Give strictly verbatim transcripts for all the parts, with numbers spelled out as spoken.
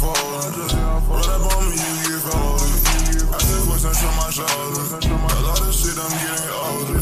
folded. Roll up on me, you get folded. I just wish I show my shoulders. A lot of shit, I'm getting older.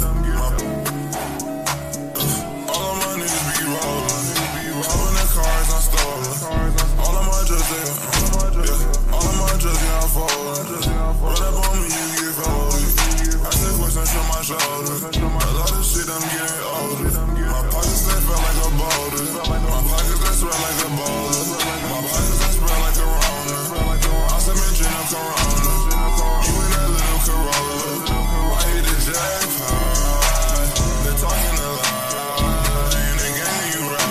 All of my niggas be rolling. Hopping the cars, I'm stolen. All of my drugs, they, yeah. All of my drugs, yeah, I'm folded. Roll up on me, you get folded. I just wish I show my shoulders. A lot of shit, I'm getting older. My pockets, they felt like a boulder. My pockets, they smell like a boulder. My pockets, they smell like a Rona. I said, man, gin up Corona. You in that little Corolla. I hit the jackpot. They're talking a lot. Ain't they getting you right?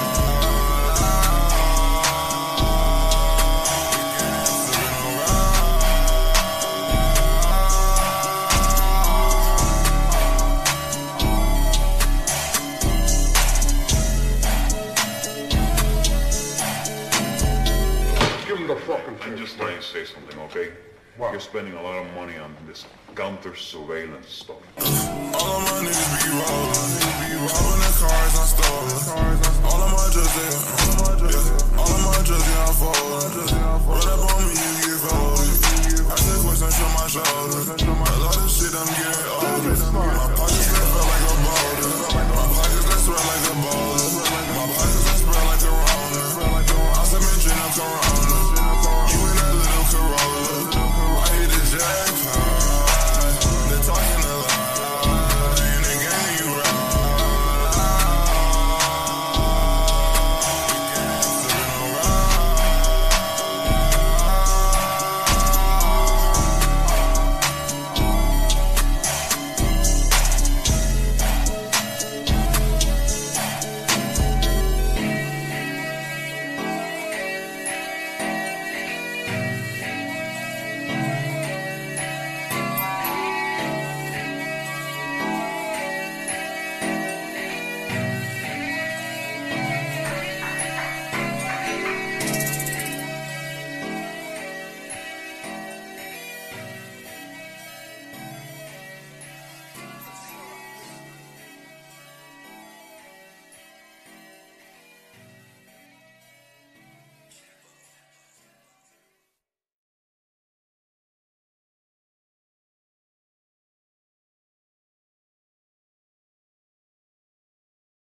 I'm just trying to say something, okay? What? You're spending a lot of money on this counter surveillance stuff. All of my niggas be rolling. Robbing the cars, I'm stolen. All of my drugs, they, yeah. All of my drugs, yeah, I'm folded. Roll up on me, you get folded. I just wish I show my shoulders.